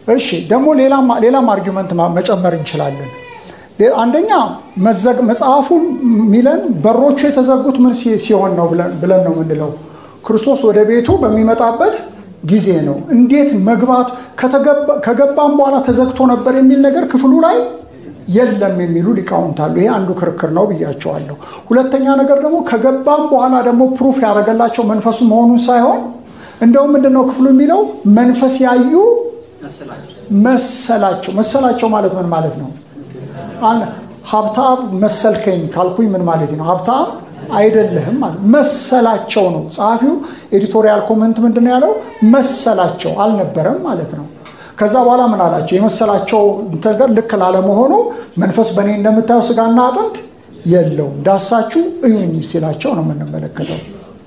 እሺ ደግሞ ሌላም አርጊውመንት መጨመር እንችላለን። አንደኛ መጽሐፉን ሚለን በሮቹ የተዘጉት ምን ሲሆን ነው ብለን ነው ምንለው? ክርስቶስ ወደ ቤቱ በሚመጣበት ጊዜ ነው። እንዴት መግባት ከገባም በኋላ ተዘግቶ ነበር የሚል ነገር ክፍሉ ላይ የለም የሚሉ ሊቃውንት አሉ። ይሄ አንዱ ክርክር ነው ብያቸዋለሁ። ሁለተኛ ነገር ደግሞ ከገባም በኋላ ደግሞ ፕሩፍ ያደረገላቸው መንፈሱ መሆኑን ሳይሆን እንደውም ምንድነው ክፍሉ የሚለው መንፈስ ያዩ መሰላቸው ማለት ምን ማለት ነው? ሀብታም መሰልከኝ ካልኩኝ ምን ማለት ነው? ሀብታም አይደለህም ማለት መሰላቸው ነው። ጻፊው ኤዲቶሪያል ኮሜንት ምንድነው ያለው? መሰላቸው አልነበረም ማለት ነው። ከዛ በኋላ ምን አላቸው? የመሰላቸው ነገር ልክ ላለመሆኑ መንፈስ በእኔ እንደምታየው ስጋና አጥንት የለውም ዳሳችሁ እዩኝ ሲላቸው ነው የምንመለከተው።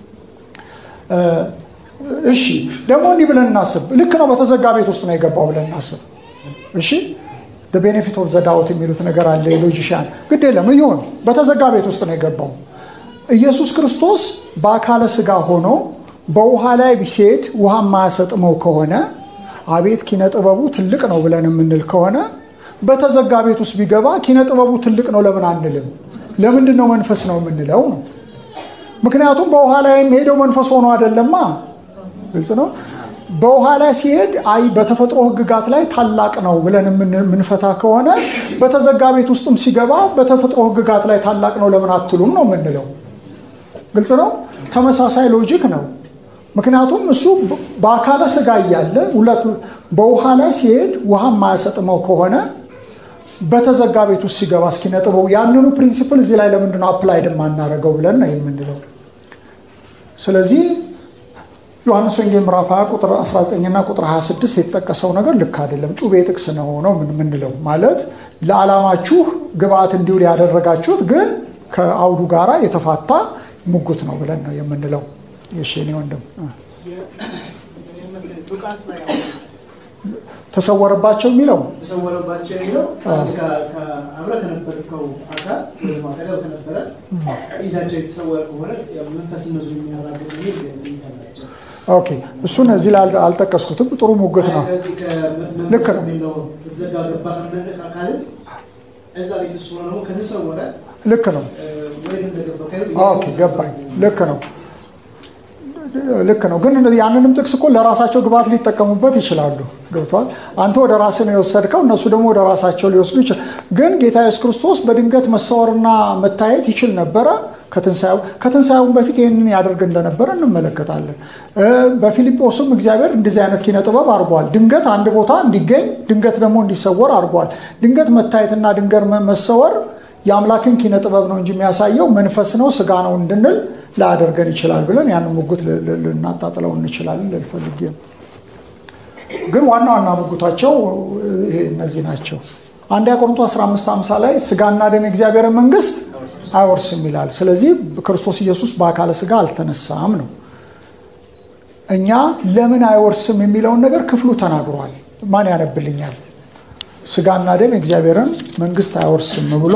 እሺ ደግሞ እንዲህ ብለን እናስብ። ልክ ነው በተዘጋ ቤት ውስጥ ነው የገባው ብለን እናስብ። እሺ the benefit of the doubt የሚሉት ነገር አለ ሎጂሻን ግድ የለም ይሁን። በተዘጋ ቤት ውስጥ ነው የገባው። ኢየሱስ ክርስቶስ በአካለ ስጋ ሆኖ በውሃ ላይ ቢሄድ ውሃ ማያሰጥመው ከሆነ አቤት ኪነ ጥበቡ ትልቅ ነው ብለን የምንል ከሆነ በተዘጋ ቤት ውስጥ ቢገባ ኪነ ጥበቡ ትልቅ ነው ለምን አንልም? ለምንድነው መንፈስ ነው የምንለው ነው? ምክንያቱም በውሃ ላይ የሚሄደው መንፈስ ሆኖ አይደለማ። ግልጽ ነው። በውሃ ላይ ሲሄድ በተፈጥሮ ህግጋት ላይ ታላቅ ነው ብለን የምንፈታ ከሆነ በተዘጋ ቤት ውስጥም ሲገባ በተፈጥሮ ህግጋት ላይ ታላቅ ነው ለምን አትሉም ነው የምንለው። ግልጽ ነው። ተመሳሳይ ሎጂክ ነው። ምክንያቱም እሱ በአካለ ስጋ እያለ በውሃ ላይ ሲሄድ ውሃ ማያሰጥመው ከሆነ በተዘጋ ቤት ውስጥ ሲገባ እስኪነጥበው ያንኑ ፕሪንሲፕል እዚህ ላይ ለምንድነው አፕላይድ ማናረገው ብለን ነው የምንለው። ስለዚህ ዮሐንስ ወንጌል ምዕራፍ 20 ቁጥር 19 እና ቁጥር 26 የተጠቀሰው ነገር ልክ አይደለም። ጩቤ ጥቅስ ነው ምንለው ማለት ለዓላማችሁ ግብአት እንዲውል ያደረጋችሁት ግን ከአውዱ ጋራ የተፋታ ሙግት ነው ብለን ነው የምንለው። የሽኔ ወንድም ተሰወረባቸው የሚለው አብረ ከነበርከው አካል ማተጋው ከነበረ ይዛቸው የተሰወረ ከሆነ መንፈስ ነው የሚያራግጥ ነው። ኦኬ እሱን እዚህ ላይ አልጠቀስኩትም። ጥሩ ሙግት ነው። ልክ ነው። ተዘጋገባ ከነካ አካል እዛ ቤት ሆኖ ከተሰወረ ልክ ነው። ኦኬ ገባኝ። ልክ ነው። ግን ያንንም ጥቅስ እኮ ለራሳቸው ግብአት ሊጠቀሙበት ይችላሉ። ገብቷል? አንተ ወደ ራስህ ነው የወሰድከው፣ እነሱ ደግሞ ወደ ራሳቸው ሊወስዱ ይችላል። ግን ጌታ ኢየሱስ ክርስቶስ በድንገት መሰወርና መታየት ይችል ነበረ። ከትንሳኤው በፊት ይሄንን ያደርግ እንደነበረ እንመለከታለን። በፊልጶስም እግዚአብሔር እንደዚህ አይነት ኪነ ጥበብ አድርጓል። ድንገት አንድ ቦታ እንዲገኝ፣ ድንገት ደግሞ እንዲሰወር አድርጓል። ድንገት መታየትና ድንገት መሰወር የአምላክን ኪነ ጥበብ ነው እንጂ የሚያሳየው መንፈስ ነው ስጋ ነው እንድንል ላደርገን ይችላል ብለን ያንን ሙግት ልናጣጥለው እንችላለን። ለፈልጌ ግን ዋና ሙግታቸው ይሄ እነዚህ ናቸው። አንደኛ ቆሮንቶስ 15:50 ላይ ስጋና ደም የእግዚአብሔርን መንግስት አይወርስም ይላል። ስለዚህ ክርስቶስ ኢየሱስ በአካለ ስጋ አልተነሳም ነው። እኛ ለምን አይወርስም የሚለውን ነገር ክፍሉ ተናግሯል። ማን ያነብልኛል? ስጋና ደም የእግዚአብሔርን መንግስት አይወርስም ብሎ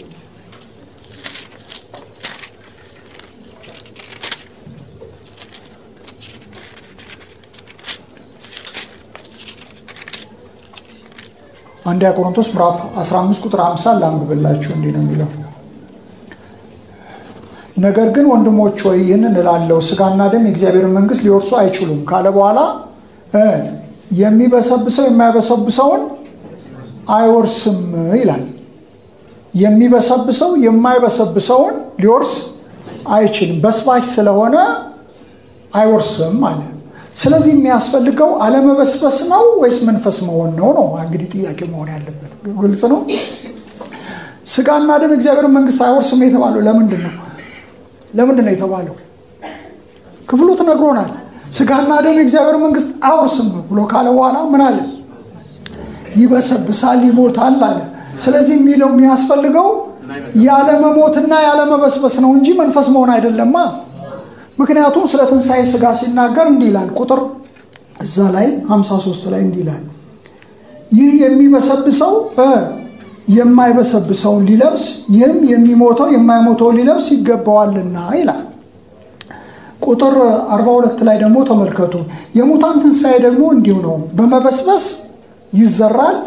አንደኛ ቆሮንቶስ ምዕራፍ 15 ቁጥር 50 ላንብብላችሁ። እንዲህ ነው የሚለው ነገር ግን ወንድሞች ሆይ ይህንን እላለሁ ስጋና ደም የእግዚአብሔርን መንግስት ሊወርሱ አይችሉም ካለ በኋላ የሚበሰብሰው የማይበሰብሰውን አይወርስም ይላል። የሚበሰብሰው የማይበሰብሰውን ሊወርስ አይችልም፣ በስባሽ ስለሆነ አይወርስም ማለት። ስለዚህ የሚያስፈልገው አለመበስበስ ነው ወይስ መንፈስ መሆን ነው እንግዲህ ጥያቄ መሆን ያለበት። ግልጽ ነው። ስጋና ደም እግዚአብሔርን መንግስት አይወርስም የተባለው ለምንድን ነው የተባለው? ክፍሉ ተነግሮናል። ስጋና ደም እግዚአብሔርን መንግስት አይወርስም ብሎ ካለ በኋላ ምን አለ? ይበሰብሳል፣ ይሞታል አለ። ስለዚህ የሚለው የሚያስፈልገው ያለ መሞትና ያለ መበስበስ ነው እንጂ መንፈስ መሆን አይደለማ። ምክንያቱም ስለ ትንሳኤ ስጋ ሲናገር እንዲህ ይላል። ቁጥር እዛ ላይ 53 ላይ እንዲህ ይላል ይህ የሚበሰብሰው የማይበሰብሰውን ሊለብስ ይህም የሚሞተው የማይሞተውን ሊለብስ ይገባዋልና ይላል። ቁጥር 42 ላይ ደግሞ ተመልከቱ የሙታን ትንሳኤ ደግሞ እንዲሁ ነው፣ በመበስበስ ይዘራል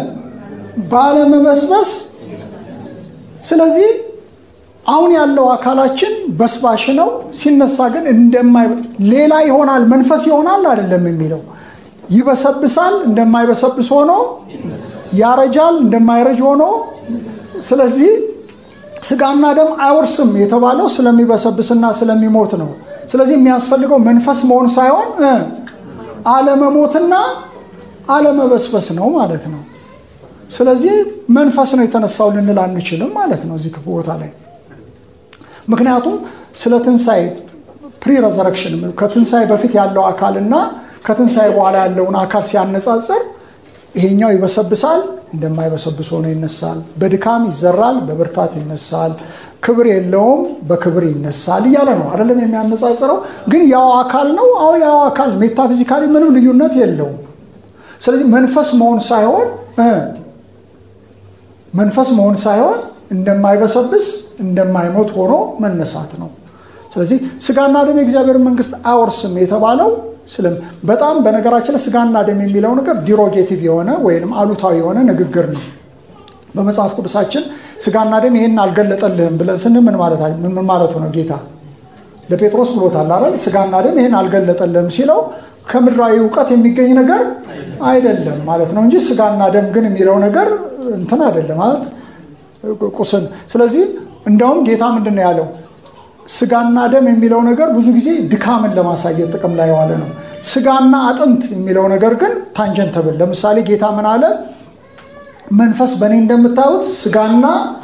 ባለመበስበስ ስለዚህ አሁን ያለው አካላችን በስባሽ ነው ሲነሳ ግን ሌላ ይሆናል መንፈስ ይሆናል አይደለም የሚለው ይበሰብሳል እንደማይበሰብስ ሆኖ ያረጃል እንደማይረጅ ሆኖ ስለዚህ ስጋና ደም አይወርስም የተባለው ስለሚበሰብስና ስለሚሞት ነው ስለዚህ የሚያስፈልገው መንፈስ መሆን ሳይሆን አለመሞትና አለመበስበስ ነው ማለት ነው ስለዚህ መንፈስ ነው የተነሳው ልንል አንችልም ማለት ነው እዚህ ቦታ ላይ ምክንያቱም ስለ ትንሳኤ ፕሪ ሬዘረክሽን ከትንሳኤ በፊት ያለው አካልና ከትንሳኤ በኋላ ያለውን አካል ሲያነጻጽር ይሄኛው ይበሰብሳል እንደማይበሰብስ ሆኖ ይነሳል በድካም ይዘራል በብርታት ይነሳል ክብር የለውም በክብር ይነሳል ይያለ ነው አይደለም የሚያነጻጽረው ግን ያው አካል ነው ያው አካል ሜታፊዚካሊ ምንም ልዩነት የለውም ስለዚህ መንፈስ መሆን ሳይሆን እንደማይበሰብስ እንደማይሞት ሆኖ መነሳት ነው ስለዚህ ስጋና ደም የእግዚአብሔር መንግስት አይወርስም የተባለው በጣም በነገራችን ላይ ስጋና ደም የሚለው ነገር ዲሮጌቲቭ የሆነ ወይንም አሉታዊ የሆነ ንግግር ነው በመጽሐፍ ቅዱሳችን ስጋና ደም ይሄን አልገለጠልህም ብለን ስንል ምን ማለት ነው ጌታ ለጴጥሮስ ብሎታል አይደል ስጋና ደም ይሄን አልገለጠልህም ሲለው ከምድራዊ ዕውቀት የሚገኝ ነገር አይደለም ማለት ነው እንጂ ስጋና ደም ግን የሚለው ነገር እንትን አይደለም ማለት ቁስን ስለዚህ እንደውም ጌታ ምንድነው ያለው ስጋና ደም የሚለው ነገር ብዙ ጊዜ ድካምን ለማሳየት ጥቅም ላይ ዋለ ነው ስጋና አጥንት የሚለው ነገር ግን ታንጀንተብል ለምሳሌ ጌታ ምን አለ መንፈስ በእኔ እንደምታዩት ስጋና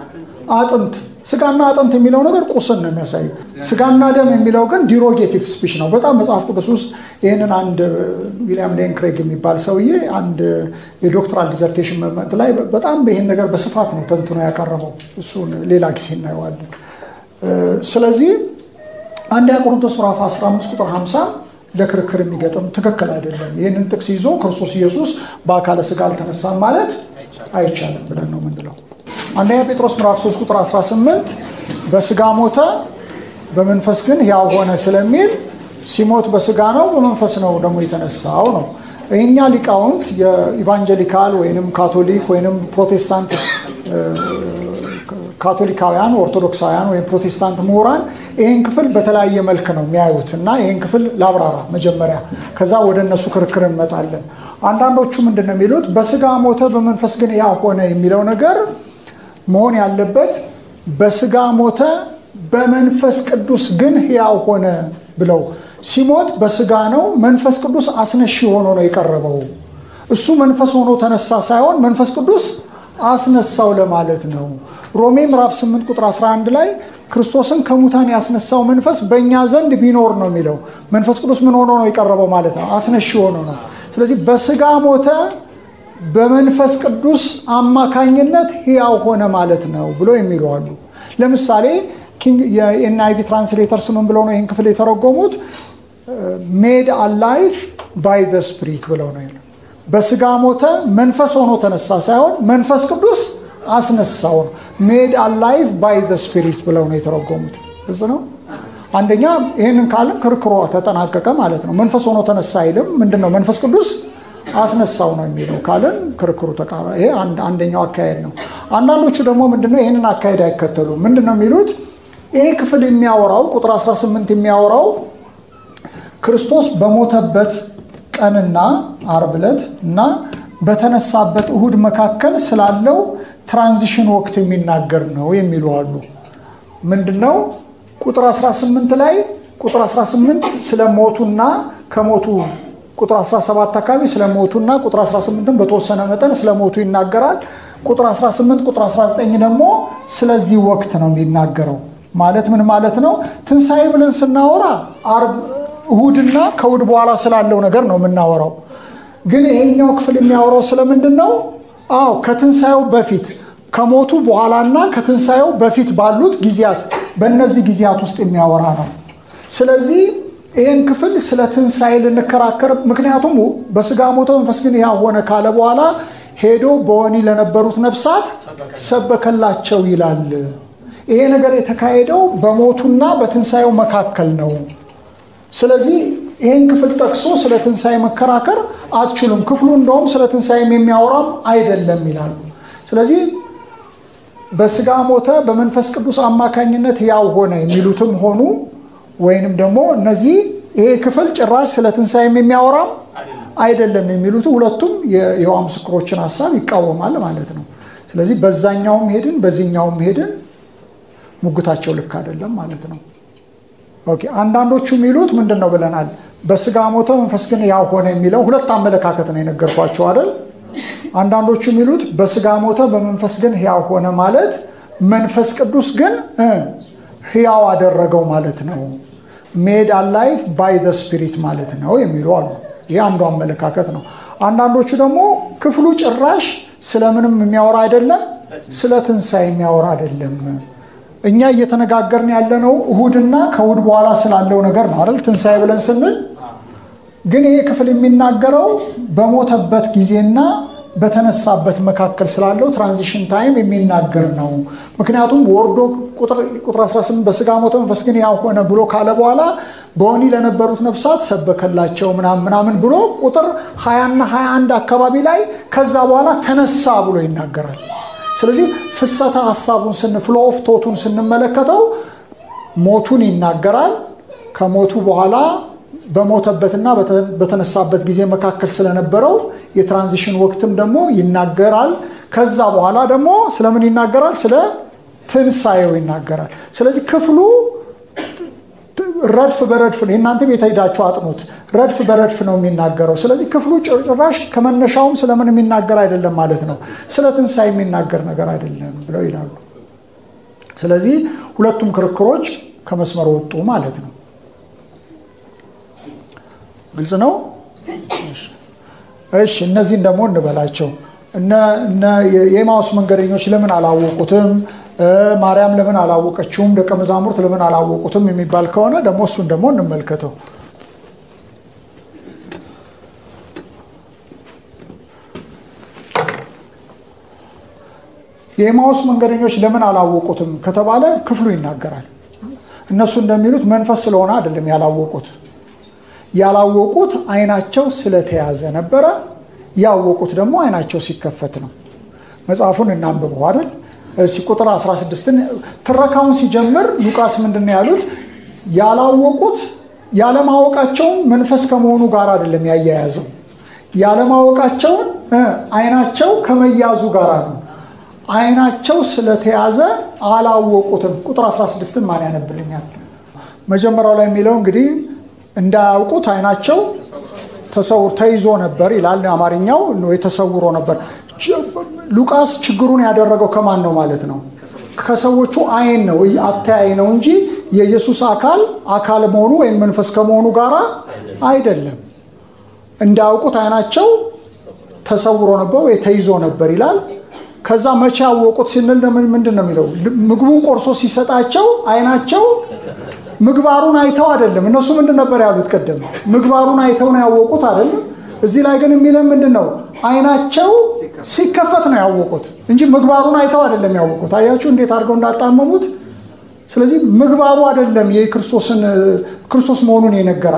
አጥንት የሚለው ነገር ቁስን ነው የሚያሳየው ስጋና ደም የሚለው ግን ዲሮጌቲቭ ስፒች ነው በጣም መጽሐፍ ቅዱስ ውስጥ ይሄንን አንድ ዊሊያም ሌን ክሬግ የሚባል ሰውዬ አንድ የዶክተራል ዲዘርቴሽን መመት ላይ በጣም ይሄን ነገር በስፋት ነው ተንትኖ ያቀረበው እሱን ሌላ ጊዜ እናየዋለን ስለዚህ አንደኛ ቆሮንቶስ ምዕራፍ 15 ቁጥር 50 ለክርክር የሚገጥም ትክክል አይደለም ይሄንን ጥቅስ ይዞ ክርስቶስ ኢየሱስ በአካለ ስጋ አልተነሳም ማለት አይቻልም ብለን ነው ምንድነው አንደኛ ጴጥሮስ ምዕራፍ 3 ቁጥር 18 በስጋ ሞተ በመንፈስ ግን ያው ሆነ ስለሚል ሲሞት በስጋ ነው በመንፈስ ነው ደግሞ የተነሳው ነው እኛ ሊቃውንት የኢቫንጀሊካል ወይንም ካቶሊክ ወይንም ፕሮቴስታንት ካቶሊካውያን ኦርቶዶክሳውያን ወይ ፕሮቴስታንት ምሁራን ይሄን ክፍል በተለያየ መልኩ ነው የሚያዩትና ይሄን ክፍል ላብራራ መጀመሪያ ከዛ ወደ እነሱ ክርክር እንመጣለን አንዳንዶቹ ምንድነው የሚሉት በስጋ ሞተ በመንፈስ ግን ያው ሆነ የሚለው ነገር መሆን ያለበት በስጋ ሞተ በመንፈስ ቅዱስ ግን ያው ሆነ ብለው ሲሞት በስጋ ነው መንፈስ ቅዱስ አስነሺ ሆኖ ነው የቀረበው እሱ መንፈስ ሆኖ ተነሳ ሳይሆን መንፈስ ቅዱስ አስነሳው ለማለት ነው ሮሜ ምዕራፍ 8 ቁጥር 11 ላይ ክርስቶስን ከሙታን ያስነሳው መንፈስ በእኛ ዘንድ ቢኖር ነው የሚለው መንፈስ ቅዱስ ምን ሆኖ ነው የቀረበው ማለት ነው አስነሺ ሆኖ ነው ስለዚህ በስጋ ሞተ በመንፈስ ቅዱስ አማካኝነት ሕያው ሆነ ማለት ነው ብሎ የሚሉ አሉ ለምሳሌ የኤንአይቪ ትራንስሌተርስ ምን ብለው ነው ይሄን ክፍል የተረጎሙት made alive by the spirit ብለው ነው በስጋ ሞተ መንፈስ ሆኖ ተነሳ ሳይሆን መንፈስ ቅዱስ አስነሳው made alive by the spirit ብለው ነው የተረጎሙት ግልጽ ነው አንደኛ ይሄንን ካለም ክርክሩ ተጠናቀቀ ማለት ነው መንፈስ ሆኖ ተነሳ አይልም ምንድነው መንፈስ ቅዱስ አስነሳው ነው የሚለው ካለን ክርክሩ ተቃራ ይሄ አንደኛው አካሄድ ነው አንዳንዶቹ ደግሞ ምንድነው ይሄንን አካሄድ አይከተሉ ምንድነው የሚሉት ይሄ ክፍል የሚያወራው ቁጥር 18 የሚያወራው ክርስቶስ በሞተበት ቀንና ዓርብ ዕለት እና በተነሳበት እሁድ መካከል ስላለው ትራንዚሽን ወቅት የሚናገር ነው የሚሉ አሉ ምንድነው ቁጥር 18 ላይ ቁጥር 18 ስለሞቱና ከሞቱ ቁጥር 17 አካባቢ ስለሞቱና ቁጥር 18 በተወሰነ መጠን ስለሞቱ ይናገራል ቁጥር 18 ቁጥር 19 ደግሞ ስለዚህ ወቅት ነው የሚናገረው ማለት ምን ማለት ነው ትንሳኤ ብለን ስናወራ ዓርብ እሁድና ከእሁድ በኋላ ስላለው ነገር ነው የምናወራው ግን ይሄኛው ክፍል የሚያወራው ስለምንድነው ከትንሳኤው በፊት ከሞቱ በኋላና ከትንሳኤው በፊት ባሉት ጊዜያት በእነዚህ ጊዜያት ውስጥ የሚያወራ ነው ስለዚህ ይሄን ክፍል ስለ ትንሳኤ ልንከራከር ምክንያቱም በስጋ ሞተ መንፈስ ግን ያው ሆነ ካለ በኋላ ሄዶ በወኒ ለነበሩት ነፍሳት ሰበከላቸው ይላል ይሄ ነገር የተካሄደው በሞቱና በትንሳኤው መካከል ነው ስለዚህ ይሄን ክፍል ጠቅሶ ስለ ትንሣኤ መከራከር አትችሉም። ክፍሉ እንደውም ስለ ትንሣኤም የሚያወራም አይደለም ይላሉ። ስለዚህ በስጋ ሞተ በመንፈስ ቅዱስ አማካኝነት ያው ሆነ የሚሉትም ሆኑ ወይንም ደግሞ እነዚህ ይሄ ክፍል ጭራሽ ስለ ትንሣኤም የሚያወራም አይደለም የሚሉት ሁለቱም የይሖዋ ምስክሮችን ሐሳብ ይቃወማል ማለት ነው። ስለዚህ በዛኛውም ሄድን በዚህኛውም ሄድን ሙግታቸው ልክ አይደለም ማለት ነው። ኦኬ አንዳንዶቹ የሚሉት ምንድነው ብለናል? በስጋ ሞተ መንፈስ ግን ያው ሆነ የሚለው ሁለት አመለካከት ነው የነገርኳቸው አይደል? አንዳንዶቹ የሚሉት በስጋ ሞተ በመንፈስ ግን ያው ሆነ ማለት መንፈስ ቅዱስ ግን ሕያው አደረገው ማለት ነው። made alive by the spirit ማለት ነው የሚሉ አሉ። ይሄ አንዱ አመለካከት ነው። አንዳንዶቹ ደግሞ ክፍሉ ጭራሽ ስለምንም የሚያወራ አይደለም፣ ስለ ትንሣኤ የሚያወራ አይደለም። እኛ እየተነጋገርን ያለነው እሁድና ከእሁድ በኋላ ስላለው ነገር ነው አይደል? ትንሣኤ ብለን ስንል ግን ይሄ ክፍል የሚናገረው በሞተበት ጊዜና በተነሳበት መካከል ስላለው ትራንዚሽን ታይም የሚናገር ነው። ምክንያቱም ወርዶ ቁጥር 18 በስጋ ሞተ መንፈስ ግን ያው ሆነ ብሎ ካለ በኋላ በወኒ ለነበሩት ነፍሳት ሰበከላቸው ምናምን ብሎ ቁጥር 20 እና 21 አካባቢ ላይ ከዛ በኋላ ተነሳ ብሎ ይናገራል። ስለዚህ ፍሰተ ሐሳቡን ፍሎ ኦፍ ቶቱን ስንመለከተው ሞቱን ይናገራል። ከሞቱ በኋላ በሞተበትና በተነሳበት ጊዜ መካከል ስለነበረው የትራንዚሽን ወቅትም ደግሞ ይናገራል። ከዛ በኋላ ደግሞ ስለምን ይናገራል? ስለ ትንሣኤው ይናገራል። ስለዚህ ክፍሉ ረድፍ በረድፍ ነው። እናንተም የተይዳችሁ አጥኑት። ረድፍ በረድፍ ነው የሚናገረው። ስለዚህ ክፍሉ ጭራሽ ከመነሻውም ስለምን የሚናገር አይደለም ማለት ነው። ስለ ትንሣኤ የሚናገር ነገር አይደለም ብለው ይላሉ። ስለዚህ ሁለቱም ክርክሮች ከመስመር ወጡ ማለት ነው። ግልጽ ነው? እሺ እነዚህን ደግሞ እንበላቸው። እነ የኤማውስ መንገደኞች ለምን አላወቁትም? ማርያም ለምን አላወቀችውም? ደቀ መዛሙርት ለምን አላወቁትም የሚባል ከሆነ ደግሞ እሱን ደግሞ እንመልከተው። የኤማውስ መንገደኞች ለምን አላወቁትም ከተባለ ክፍሉ ይናገራል። እነሱ እንደሚሉት መንፈስ ስለሆነ አይደለም ያላወቁት። ያላወቁት አይናቸው ስለተያዘ ነበረ። ያወቁት ደግሞ አይናቸው ሲከፈት ነው። መጽሐፉን እናንብበው አይደል? ቁጥር 16ን ትረካውን ሲጀምር ሉቃስ ምንድነው ያሉት? ያላወቁት ያለማወቃቸውን መንፈስ ከመሆኑ ጋር አይደለም ያያያዘው። ያለማወቃቸውን አይናቸው ከመያዙ ጋር ነው። አይናቸው ስለተያዘ አላወቁትም። ቁጥር 16ን ማን ያነብልኛል? መጀመሪያው ላይ የሚለው እንግዲህ እንዳያውቁት አይናቸው ተይዞ ነበር ይላል አማርኛው። ተሰውሮ ነበር። ሉቃስ ችግሩን ያደረገው ከማን ነው ማለት ነው? ከሰዎቹ አይን ነው፣ አተያይ ነው እንጂ የኢየሱስ አካል መሆኑ ወይም መንፈስ ከመሆኑ ጋር አይደለም። እንዳያውቁት አይናቸው ተሰውሮ ነበር ወይ ተይዞ ነበር ይላል። ከዛ መቼ ያወቁት ስንል ምንድነው የሚለው? ምግቡን ቆርሶ ሲሰጣቸው አይናቸው ምግባሩን አይተው አይደለም። እነሱ ምንድን ነበር ያሉት? ቀደም ምግባሩን አይተው ነው ያወቁት አይደለም። እዚህ ላይ ግን የሚለው ምንድነው? አይናቸው ሲከፈት ነው ያወቁት እንጂ ምግባሩን አይተው አይደለም ያወቁት። አያችሁ እንዴት አድርገው እንዳጣመሙት። ስለዚህ ምግባሩ አይደለም ክርስቶስ መሆኑን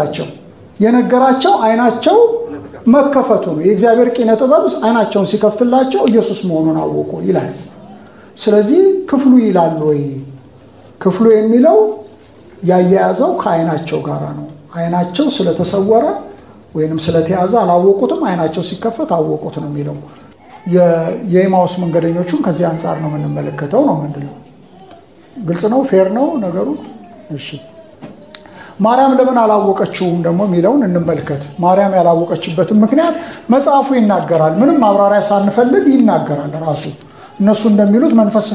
የነገራቸው አይናቸው መከፈቱ ነው። የእግዚአብሔር ቂነ ጥበብ አይናቸውን ሲከፍትላቸው ኢየሱስ መሆኑን አወቁ ይላል። ስለዚህ ክፍሉ ይላል ወይ? ክፍሉ የሚለው ያያያዘው ከአይናቸው ጋር ነው። አይናቸው ስለተሰወረ ወይንም ስለተያዘ አላወቁትም፣ አይናቸው ሲከፈት አወቁት ነው የሚለው። የኤማውስ መንገደኞቹን ከዚህ አንፃር ነው የምንመለከተው ነው። ምንድነው? ግልጽ ነው? ፌር ነው ነገሩ? እሺ ማርያም ለምን አላወቀችውም ደግሞ የሚለውን እንመልከት። ማርያም ያላወቀችበትን ምክንያት መጽሐፉ ይናገራል። ምንም ማብራሪያ ሳንፈልግ ይናገራል ራሱ። እነሱ እንደሚሉት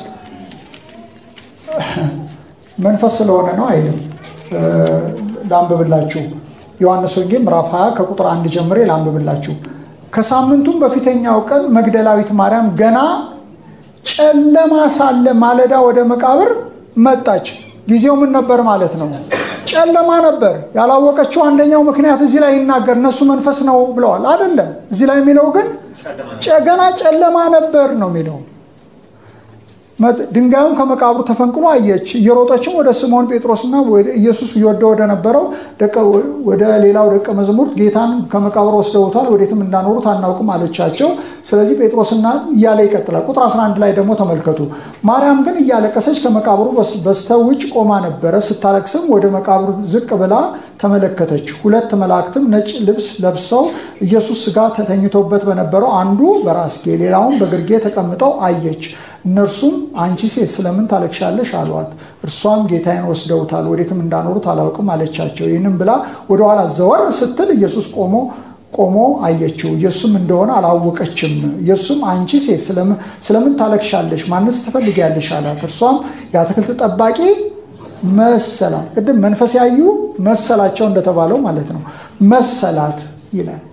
መንፈስ ስለሆነ ነው አይልም። ላንብብላችሁ። ዮሐንስ ወንጌል ምዕራፍ 20 ከቁጥር 1 ጀምሬ ላንብብላችሁ። ከሳምንቱም በፊተኛው ቀን መግደላዊት ማርያም ገና ጨለማ ሳለ ማለዳ ወደ መቃብር መጣች። ጊዜው ምን ነበር ማለት ነው? ጨለማ ነበር። ያላወቀችው አንደኛው ምክንያት እዚህ ላይ ይናገር። እነሱ መንፈስ ነው ብለዋል አይደለም። እዚህ ላይ የሚለው ግን ገና ጨለማ ነበር ነው የሚለው። ድንጋዩም ከመቃብሩ ተፈንቅሎ አየች። እየሮጠችም ወደ ስምዖን ጴጥሮስና ወደ ኢየሱስ ወደ ነበረው ወደ ሌላው ደቀ መዛሙርት ጌታን ከመቃብሩ ወስደውታል፣ ወዴትም እንዳኖሩት አናውቅም አለቻቸው። ስለዚህ ጴጥሮስና እያለ ይቀጥላል። ቁጥር 11 ላይ ደግሞ ተመልከቱ። ማርያም ግን እያለቀሰች ከመቃብሩ በስተውጭ ቆማ ነበረ። ስታለቅስም ወደ መቃብሩ ዝቅ ብላ ተመለከተች። ሁለት መላእክትም ነጭ ልብስ ለብሰው ኢየሱስ ሥጋ ተኝቶበት በነበረው አንዱ በራስጌ ሌላውን በግርጌ ተቀምጠው አየች። እነርሱም አንቺ ሴት ስለምን ታለቅሻለሽ አሏት። እርሷም ጌታዬን ወስደውታል፣ ወዴትም እንዳኖሩት አላውቅም አለቻቸው። ይህንም ብላ ወደ ኋላ ዘወር ስትል ኢየሱስ ቆሞ አየችው። ኢየሱስም እንደሆነ አላወቀችም። ኢየሱስም አንቺ ሴት ስለምን ታለቅሻለሽ? ማንስ ትፈልጊያለሽ አላት። እርሷም የአትክልት ጠባቂ መሰላት። ቅድም መንፈስ ያዩ መሰላቸው እንደተባለው ማለት ነው። መሰላት ይላል።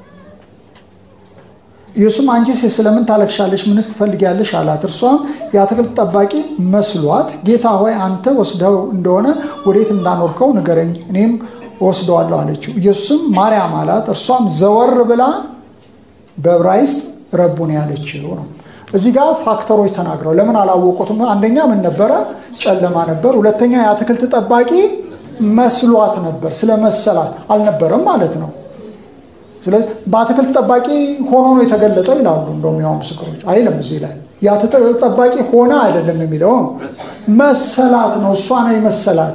ኢየሱስም አንቺ ሴት ስለምን ታለቅሻለሽ? ምንስ ትፈልጊያለሽ አላት። እርሷም የአትክልት ጠባቂ መስሏት ጌታ ሆይ አንተ ወስደው እንደሆነ ወዴት እንዳኖርከው ንገረኝ፣ እኔም ወስደዋለሁ አለችው። ኢየሱስም ማርያም አላት። እርሷም ዘወር ብላ በዕብራይስጥ ረቡኒ ያለችው ነው። እዚህ ጋር ፋክተሮች ተናግረው ለምን አላወቁትም? አንደኛ ምን ነበረ? ጨለማ ነበር። ሁለተኛ የአትክልት ጠባቂ መስሏት ነበር። ስለመሰላት አልነበረም ማለት ነው። ስለዚህ በአትክልት ጠባቂ ሆኖ ነው የተገለጠው ይላሉ እንደውም ያው ምስክሮች አይልም። እዚህ ላይ የአትክልት ጠባቂ ሆነ አይደለም የሚለው መሰላት ነው። እሷ ነው የመሰላት።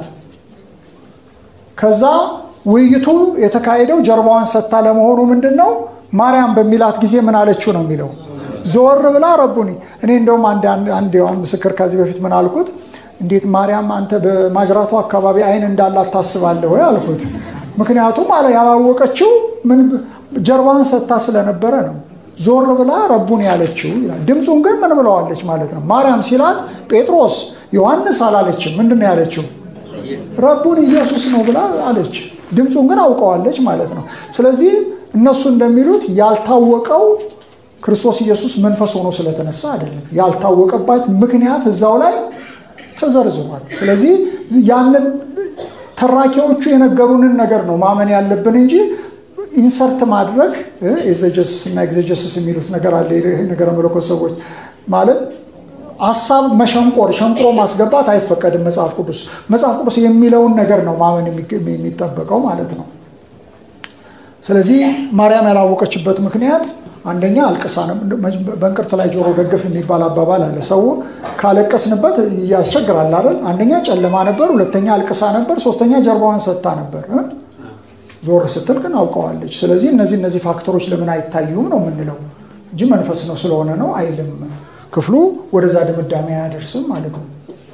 ከዛ ውይይቱ የተካሄደው ጀርባዋን ሰጥታ ለመሆኑ ምንድነው ማርያም በሚላት ጊዜ ምን አለችው ነው የሚለው። ዞር ብላ ረቡኒ። እኔ እንደውም አንድ ያውን ምስክር ከዚህ በፊት ምን አልኩት፣ እንዴት ማርያም አንተ በማጅራቱ አካባቢ አይን እንዳላት ታስባለህ ወይ አልኩት። ምክንያቱም ያላወቀችው ምን ጀርባዋን ሰጥታ ስለነበረ ነው። ዞር ብላ ረቡኒ ያለችው ይላል። ድምጹን ግን ምን ብለዋለች ማለት ነው። ማርያም ሲላት ጴጥሮስ ዮሐንስ አላለችም። ምንድነው ያለችው? ረቡኒ ኢየሱስ ነው ብላ አለች። ድምጹን ግን አውቀዋለች ማለት ነው። ስለዚህ እነሱ እንደሚሉት ያልታወቀው ክርስቶስ ኢየሱስ መንፈስ ሆኖ ስለተነሳ አይደለም። ያልታወቀባት ምክንያት እዛው ላይ ተዘርዝሯል። ስለዚህ ያንን ተራኪዎቹ የነገሩንን ነገር ነው ማመን ያለብን እንጂ ኢንሰርት ማድረግ ኤግዜጀሲስ እና ኤግዜጀሲስ የሚሉት ነገር አለ። ይሄ ነገር መለኮት ሰዎች ማለት ሐሳብ ሸንቆሮ ማስገባት አይፈቀድም። መጽሐፍ ቅዱስ የሚለውን ነገር ነው ማመን የሚጠበቀው ማለት ነው። ስለዚህ ማርያም ያላወቀችበት ምክንያት አንደኛ አልቅሳ ነው። በእንቅርት ላይ ጆሮ ደግፍ የሚባል አባባል አለ። ሰው ካለቀስንበት ያስቸግራል አይደል? አንደኛ ጨለማ ነበር፣ ሁለተኛ አልቅሳ ነበር፣ ሶስተኛ ጀርባዋን ሰጥታ ነበር። ዞር ስትል ግን አውቀዋለች። ስለዚህ እነዚህ ፋክተሮች ለምን አይታዩም ነው የምንለው እንጂ መንፈስ ነው ስለሆነ ነው አይልም። ክፍሉ ወደዛ ድምዳሜ አያደርስም ማለት ነው።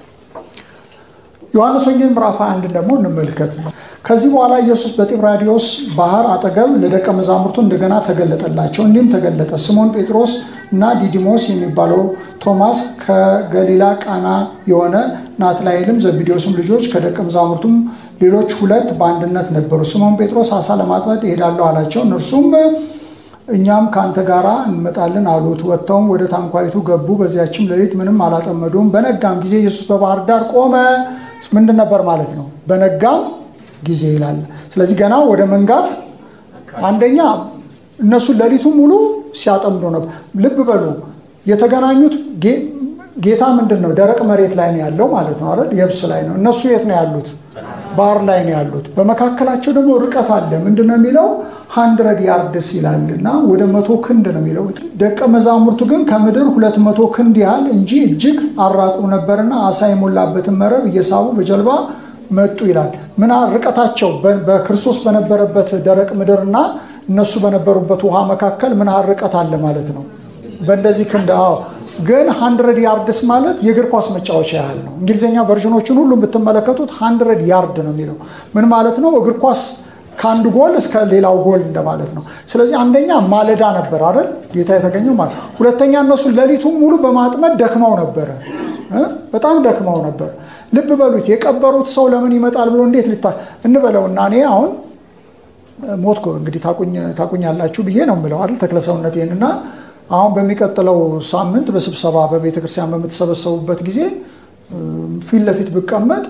ዮሐንስ ወንጌል ምዕራፍ 21 ደግሞ እንመልከት። ከዚህ በኋላ ኢየሱስ በጢብራዲዮስ ባህር አጠገብ ለደቀ መዛሙርቱ እንደገና ተገለጠላቸው። እንዲህም ተገለጠ። ስምዖን ጴጥሮስ እና ዲዲሞስ የሚባለው ቶማስ፣ ከገሊላ ቃና የሆነ ናትናኤልም፣ ዘብዴዎስም ልጆች ከደቀ መዛሙርቱም ሌሎች ሁለት በአንድነት ነበሩ። ስምዖን ጴጥሮስ ዓሣ ለማጥመድ እሄዳለሁ አላቸው። እነርሱም እኛም ካንተ ጋር እንመጣለን አሉት። ወጥተውም ወደ ታንኳይቱ ገቡ። በዚያችም ሌሊት ምንም አላጠመዱም። በነጋም ጊዜ ኢየሱስ በባህር ዳር ቆመ። ምንድን ነበር ማለት ነው? በነጋም ጊዜ ይላል። ስለዚህ ገና ወደ መንጋት አንደኛ እነሱ ሌሊቱ ሙሉ ሲያጠምዱ ነበር። ልብ በሉ የተገናኙት ጌታ ምንድነው ደረቅ መሬት ላይ ነው ያለው ማለት ነው አይደል? የብስ ላይ ነው። እነሱ የት ነው ያሉት? ባህር ላይ ነው ያሉት። በመካከላቸው ደግሞ ርቀት አለ። ምንድነው የሚለው 100 ያርድስ ይላልና ወደ 100 ክንድ ነው የሚለው። ደቀ መዛሙርቱ ግን ከምድር 200 ክንድ ያህል እንጂ እጅግ አራቁም ነበርና ዓሣ የሞላበትን መረብ እየሳቡ በጀልባ መጡ ይላል። ምን ርቀታቸው በክርስቶስ በነበረበት ደረቅ ምድርና እነሱ በነበሩበት ውሃ መካከል ምን ርቀት አለ ማለት ነው? በእንደዚህ ክንድ ግን 100 ያርድስ ማለት የእግር ኳስ መጫወቻ ያህል ነው። እንግሊዘኛ ቨርዥኖችን ሁሉ ብትመለከቱት 100 ያርድ ነው የሚለው። ምን ማለት ነው? እግር ኳስ ከአንድ ጎል እስከ ሌላው ጎል እንደማለት ነው። ስለዚህ አንደኛ ማለዳ ነበር አይደል ጌታ የተገኘው ማለት። ሁለተኛ እነሱ ሌሊቱን ሙሉ በማጥመድ ደክመው ነበር፣ በጣም ደክመው ነበር። ልብ በሉት የቀበሩት ሰው ለምን ይመጣል ብሎ እንዴት እንበለውና እኔ አሁን ሞትኩ እንግዲህ ታቁኛላችሁ ብዬ ነው የምለው አይደል ተክለሰውነቴንና አሁን በሚቀጥለው ሳምንት በስብሰባ በቤተ ክርስቲያን በምትሰበሰቡበት ጊዜ ፊት ለፊት ብቀመጥ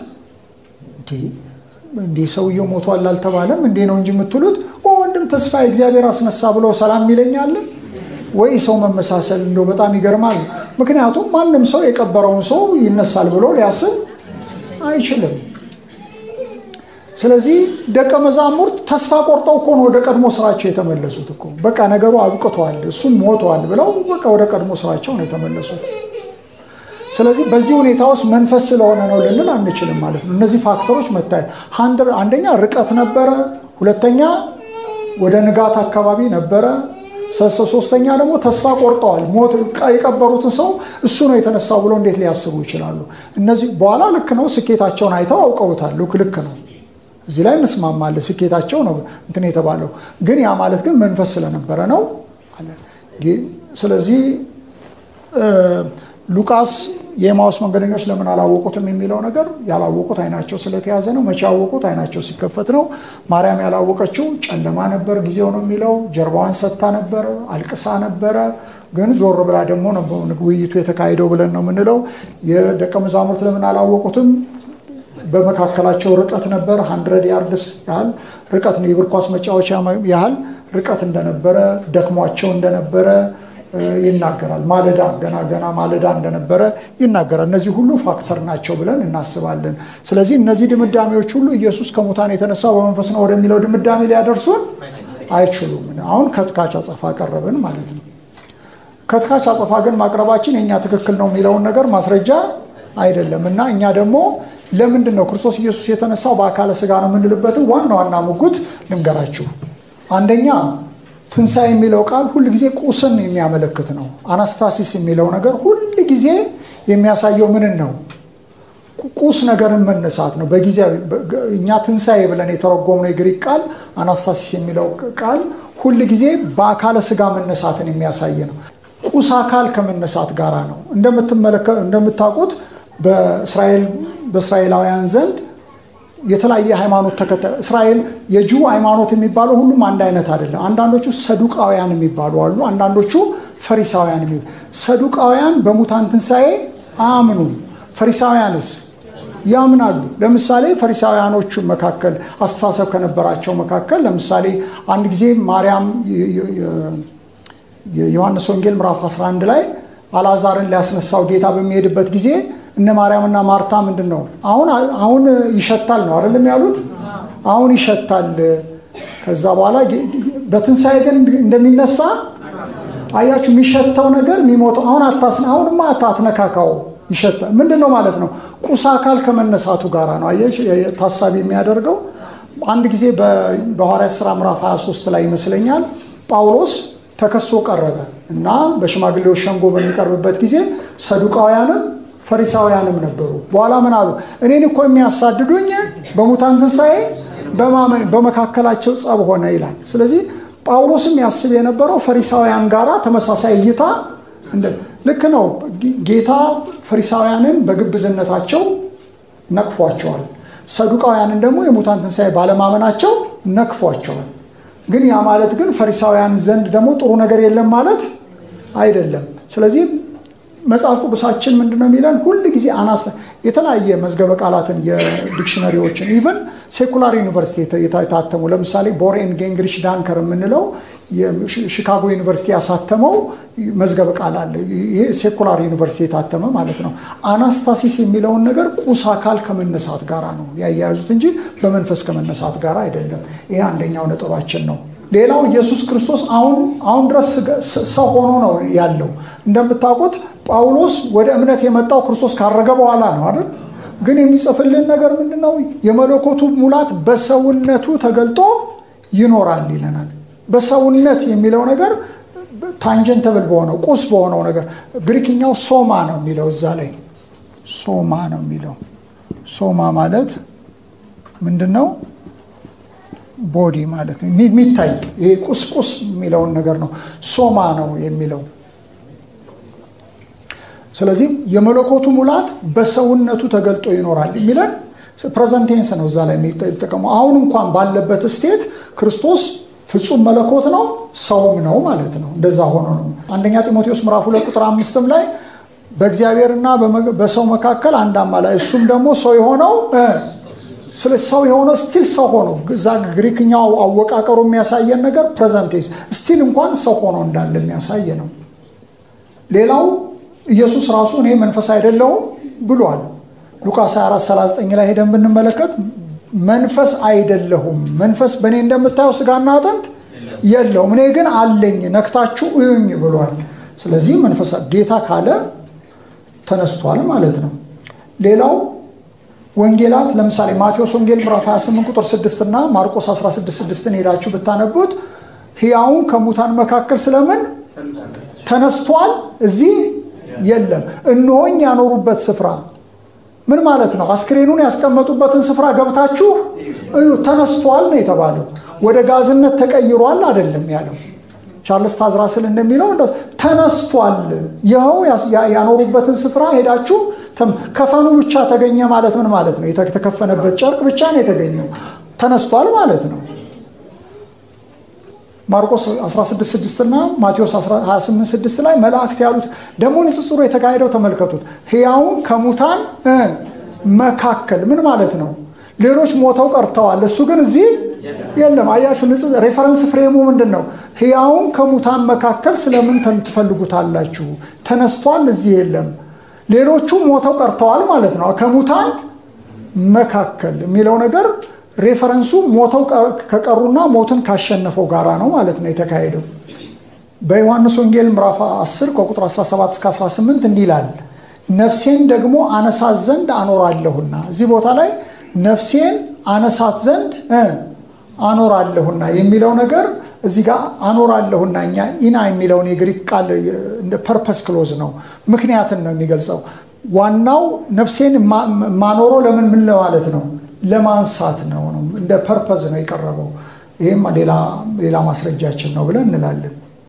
እንዴ ሰውየው ሞቷል አልተባለም እንዴ ነው እንጂ የምትሉት ወንድም ተስፋ እግዚአብሔር አስነሳ ብሎ ሰላም ይለኛል ወይ? ሰው መመሳሰል እንደው በጣም ይገርማል። ምክንያቱም ማንም ሰው የቀበረውን ሰው ይነሳል ብሎ ሊያስብ አይችልም። ስለዚህ ደቀ መዛሙርት ተስፋ ቆርጠው እኮ ነው ወደ ቀድሞ ስራቸው የተመለሱት እኮ። በቃ ነገሩ አብቅቷል፣ እሱም ሞቷል ብለው በቃ ወደ ቀድሞ ስራቸው ነው የተመለሱት። ስለዚህ በዚህ ሁኔታ ውስጥ መንፈስ ስለሆነ ነው ልንል አንችልም ማለት ነው። እነዚህ ፋክተሮች መታየት፣ አንደኛ ርቀት ነበረ፣ ሁለተኛ ወደ ንጋት አካባቢ ነበረ፣ ሶስተኛ ደግሞ ተስፋ ቆርጠዋል። ሞት የቀበሩትን ሰው እሱ ነው የተነሳው ብሎ እንዴት ሊያስቡ ይችላሉ? እነዚህ በኋላ ልክ ነው ስኬታቸውን አይተው አውቀውታል። ልክ ነው፣ እዚህ ላይ እንስማማለን። ስኬታቸው ነው እንትን የተባለው፣ ግን ያ ማለት ግን መንፈስ ስለነበረ ነው አለ። ስለዚህ ሉቃስ የኤማውስ መንገደኞች ለምን አላወቁትም የሚለው ነገር ያላወቁት አይናቸው ስለተያዘ ነው። መቼ ያወቁት? አይናቸው ሲከፈት ነው። ማርያም ያላወቀችው ጨለማ ነበር ጊዜው ነው የሚለው። ጀርባዋን ሰጥታ ነበር፣ አልቅሳ ነበረ። ግን ዞር ብላ ደግሞ ውይይቱ የተካሄደው ብለን ነው የምንለው። የደቀ መዛሙርት ለምን አላወቁትም? በመካከላቸው ርቀት ነበር። 100 ያርድስ ያህል ርቀት ነው፣ የእግር ኳስ መጫወቻ ያህል ርቀት እንደነበረ፣ ደክሟቸው እንደነበረ ይናገራል። ማለዳ ገና ማለዳ እንደነበረ ይናገራል። እነዚህ ሁሉ ፋክተር ናቸው ብለን እናስባለን። ስለዚህ እነዚህ ድምዳሜዎች ሁሉ ኢየሱስ ከሙታን የተነሳው በመንፈስ ነው ወደሚለው ድምዳሜ ሊያደርሱን አይችሉም። አሁን ከትካች አጸፋ ቀረብን ማለት ነው። ከትካች አጸፋ ግን ማቅረባችን የኛ ትክክል ነው የሚለውን ነገር ማስረጃ አይደለም እና እኛ ደግሞ ለምንድን ነው ክርስቶስ ኢየሱስ የተነሳው በአካለ ስጋ ነው የምንልበትን ዋና ሙግት ልንገራችሁ። አንደኛ ትንሣኤ የሚለው ቃል ሁል ጊዜ ቁስን የሚያመለክት ነው። አናስታሲስ የሚለው ነገር ሁል ጊዜ የሚያሳየው ምንን ነው? ቁስ ነገርን መነሳት ነው። በጊዜያዊ እኛ ትንሣኤ ብለን የተረጎምነው የግሪክ ቃል አናስታሲስ የሚለው ቃል ሁል ጊዜ በአካለ ስጋ መነሳትን የሚያሳይ ነው። ቁስ አካል ከመነሳት ጋራ ነው። እንደምታውቁት በእስራኤላውያን ዘንድ የተለያየ ሃይማኖት ተከታይ እስራኤል የጁ ሃይማኖት የሚባለው ሁሉም አንድ አይነት አይደለም። አንዳንዶቹ ሰዱቃውያን የሚባሉ አሉ፣ አንዳንዶቹ ፈሪሳውያን ሰዱቃውያን በሙታን ትንሣኤ አያምኑም። ፈሪሳውያንስ ያምናሉ። ለምሳሌ ፈሪሳውያኖቹ መካከል አስተሳሰብ ከነበራቸው መካከል ለምሳሌ አንድ ጊዜ ማርያም የዮሐንስ ወንጌል ምዕራፍ 11 ላይ አልዓዛርን ሊያስነሳው ጌታ በሚሄድበት ጊዜ እነ ማርያምና ማርታ ምንድነው አሁን ይሸታል ነው አይደለም ያሉት? አሁን ይሸታል። ከዛ በኋላ በትንሣኤ ግን እንደሚነሳ አያችሁ። የሚሸተው ነገር የሚሞተው አሁንማ አታትነካካው ይሸታል። ምንድነው ማለት ነው? ቁስ አካል ከመነሳቱ ጋራ ነው አያችሁ ታሳቢ የሚያደርገው። አንድ ጊዜ በሐዋርያት ሥራ ምዕራፍ 23 ላይ ይመስለኛል ጳውሎስ ተከሶ ቀረበ እና በሽማግሌዎች ሸንጎ በሚቀርብበት ጊዜ ሰዱቃውያንም ፈሪሳውያንም ነበሩ። በኋላ ምን አሉ? እኔን እኮ የሚያሳድዱኝ በሙታን ትንሣኤ በማመን በመካከላቸው ጸብ ሆነ ይላል። ስለዚህ ጳውሎስም ያስብ የነበረው ፈሪሳውያን ጋራ ተመሳሳይ እይታ ልክ ነው። ጌታ ፈሪሳውያንን በግብዝነታቸው ነቅፏቸዋል፣ ሰዱቃውያንን ደግሞ የሙታን ትንሣኤ ባለማመናቸው ነቅፏቸዋል። ግን ያ ማለት ግን ፈሪሳውያን ዘንድ ደግሞ ጥሩ ነገር የለም ማለት አይደለም። ስለዚህ መጽሐፍ ቅዱሳችን ምንድነው የሚለን? ሁል ጊዜ የተለያየ መዝገበ ቃላትን የዲክሽነሪዎችን ኢቭን ሴኩላር ዩኒቨርሲቲ የታተሙ ለምሳሌ ቦሬን ጌንግሪች ዳንከር የምንለው የሺካጎ ዩኒቨርሲቲ ያሳተመው መዝገበ ቃል አለ። ይሄ ሴኩላር ዩኒቨርሲቲ የታተመ ማለት ነው። አናስታሲስ የሚለውን ነገር ቁስ አካል ከመነሳት ጋራ ነው ያያያዙት እንጂ በመንፈስ ከመነሳት ጋራ አይደለም። ይሄ አንደኛው ነጥባችን ነው። ሌላው ኢየሱስ ክርስቶስ አሁን ድረስ ሰው ሆኖ ነው ያለው። እንደምታውቁት ጳውሎስ ወደ እምነት የመጣው ክርስቶስ ካረገ በኋላ ነው አይደል? ግን የሚጽፍልን ነገር ምንድነው? የመለኮቱ ሙላት በሰውነቱ ተገልጦ ይኖራል ይለናል። በሰውነት የሚለው ነገር ታንጀንተብል በሆነው ቁስ በሆነው ነገር ግሪክኛው ሶማ ነው የሚለው እዛ ላይ ሶማ ነው የሚለው። ሶማ ማለት ምንድነው? ቦዲ ማለት የሚታይ ይሄ ቁስቁስ የሚለውን ነገር ነው ሶማ ነው የሚለው። ስለዚህ የመለኮቱ ሙላት በሰውነቱ ተገልጦ ይኖራል የሚለን ፕሬዘንት ቴንስ ነው እዛ ላይ የሚጠቀመው። አሁን እንኳን ባለበት ስቴት ክርስቶስ ፍጹም መለኮት ነው ሰውም ነው ማለት ነው። እንደዛ ሆኖ ነው። አንደኛ ጢሞቴዎስ ምዕራፍ 2 ቁጥር 5 ላይ በእግዚአብሔርና በሰው መካከል አንድ አማላጅ እሱም ደግሞ ሰው የሆነው ስለ ሰው የሆነው ስቲል ሰው ሆኖ እዛ ግሪክኛው አወቃቀሩ የሚያሳየን ነገር ፕሬዘንት ቴንስ ስቲል እንኳን ሰው ሆኖ እንዳለ የሚያሳይ ነው። ሌላው ኢየሱስ ራሱ እኔ መንፈስ አይደለሁም ብሏል። ሉቃስ 24:39 ላይ ሄደን ብንመለከት መንፈስ አይደለሁም፣ መንፈስ በእኔ እንደምታየው ስጋና አጥንት የለውም፣ እኔ ግን አለኝ ነክታችሁ እዩኝ ብሏል። ስለዚህ መንፈስ ጌታ ካለ ተነስቷል ማለት ነው። ሌላው ወንጌላት ለምሳሌ ማቴዎስ ወንጌል ምዕራፍ 28 ቁጥር 6 እና ማርቆስ 16:6 ሄዳችሁ ብታነቡት ሕያውን ከሙታን መካከል ስለምን ተነስቷል እዚህ የለም። እነሆኝ ያኖሩበት ስፍራ ምን ማለት ነው? አስክሬኑን ያስቀመጡበትን ስፍራ ገብታችሁ እዩ ተነስቷል ነው የተባለው። ወደ ጋዝነት ተቀይሯል አይደለም ያለው። ቻርልስ ታዝራስል እንደሚለው ተነስቷል። ይኸው ያኖሩበትን ስፍራ ሄዳችሁ ከፈኑ ብቻ ተገኘ ማለት ምን ማለት ነው? የተከፈነበት ጨርቅ ብቻ ነው የተገኘው። ተነስቷል ማለት ነው። ማርቆስ 16:6 እና ማቴዎስ 28:6 ላይ መላእክት ያሉት ደግሞ ንጽጽሩ የተካሄደው ተመልከቱት። ሕያውን ከሙታን መካከል ምን ማለት ነው? ሌሎች ሞተው ቀርተዋል፣ እሱ ግን እዚህ የለም። አያችሁ ሬፈረንስ ፍሬሙ ምንድነው? ሕያውን ከሙታን መካከል ስለምን ትፈልጉታላችሁ? ተነስቷል እዚህ የለም። ሌሎቹ ሞተው ቀርተዋል ማለት ነው። ከሙታን መካከል የሚለው ነገር ሬፈረንሱ ሞተው ከቀሩና ሞትን ካሸነፈው ጋራ ነው ማለት ነው የተካሄደው። በዮሐንስ ወንጌል ምዕራፍ 10 ከቁጥር 17 እስከ 18 እንዲህ ይላል፣ ነፍሴን ደግሞ አነሳት ዘንድ አኖራለሁና። እዚህ ቦታ ላይ ነፍሴን አነሳት ዘንድ አኖራለሁና የሚለው ነገር እዚህ ጋር አኖራለሁና እኛ ኢና የሚለውን የግሪክ ቃል እንደ ፐርፐስ ክሎዝ ነው፣ ምክንያትን ነው የሚገልጸው። ዋናው ነፍሴን ማኖሮ ለምን ምን ለማለት ነው? ለማንሳት ነው። እንደ ፐርፐዝ ነው የቀረበው። ይሄም ሌላ ማስረጃችን ነው ብለን እንላለን።